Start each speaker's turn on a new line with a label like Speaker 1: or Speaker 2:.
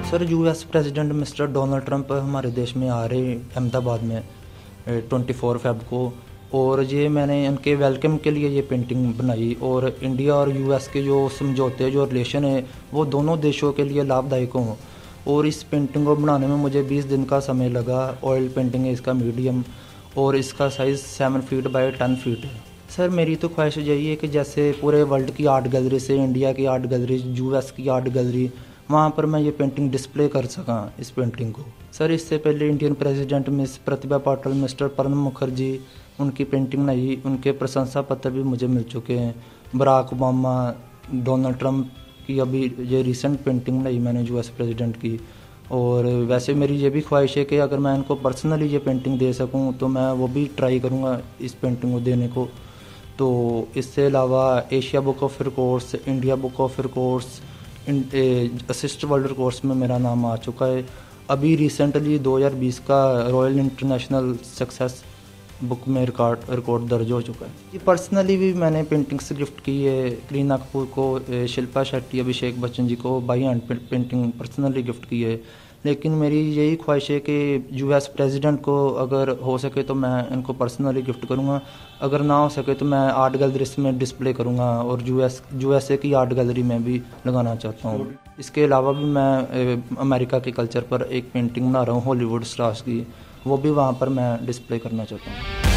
Speaker 1: Sir US president mister Donald Trump हमारे देश में आ रहे अहमदाबाद में 24 फेब को। और ये मैंने उनके वेलकम के लिए ये पेंटिंग बनाई। और इंडिया और यूएस के जो समझौते जो रिलेशन है वो दोनों देशों के लिए लाभदायक हों। और इस पेंटिंग को बनाने में मुझे 20 दिन का समय लगा। ऑयल पेंटिंग है इसका मीडियम और इसका साइज़ 7 फीट बाय 10 फीट है। सर मेरी तो ख्वाहिश यही है कि जैसे पूरे वर्ल्ड की आर्ट गैलरी से इंडिया की आर्ट गैलरी, यूएस की आर्ट गैलरी, वहाँ पर मैं ये पेंटिंग डिस्प्ले कर सका इस पेंटिंग को। सर इससे पहले Indian president miss Pratibha Patil, mister Pranab Mukherjee, उनकी पेंटिंग नहीं, उनके प्रशंसा पत्र भी मुझे मिल चुके हैं। बराक ओबामा, डोनाल्ड ट्रंप की अभी ये रिसेंट पेंटिंग नहीं मैंने यूएस प्रेसिडेंट की। और वैसे मेरी ये भी ख्वाहिश है कि अगर मैं इनको पर्सनली ये पेंटिंग दे सकूं तो मैं वो भी ट्राई करूंगा इस पेंटिंग को देने को। तो इससे अलावा Asia book of records, India book of records, assist world records में मेरा नाम आ चुका है। अभी रिसेंटली 2020 का रॉयल इंटरनेशनल सक्सेस बुक में रिकॉर्ड दर्ज हो चुका है। ये पर्सनली भी मैंने पेंटिंग्स गिफ्ट की है करीना कपूर को, शिल्पा शेट्टी, अभिषेक बच्चन जी को by hand painting personally gift की है। लेकिन मेरी यही ख्वाहिश है कि यूएस प्रेसिडेंट को अगर हो सके तो मैं इनको पर्सनली गिफ्ट करूँगा, अगर ना हो सके तो मैं आर्ट गैलरीज में डिस्प्ले करूँगा और यूएसए की आर्ट गैलरी में भी लगाना चाहता हूँ। इसके अलावा भी मैं अमेरिका के कल्चर पर एक पेंटिंग बना रहा हूँ हॉलीवुड स्टार्स की, वो भी वहाँ पर मैं डिस्प्ले करना चाहता हूँ।